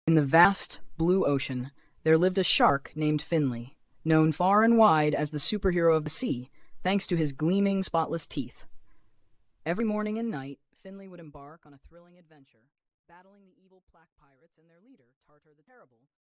In the vast blue ocean, there lived a shark named Finley, known far and wide as the superhero of the sea, thanks to his gleaming, spotless teeth. Every morning and night, Finley would embark on a thrilling adventure, battling the evil black pirates and their leader, Tartar the Terrible,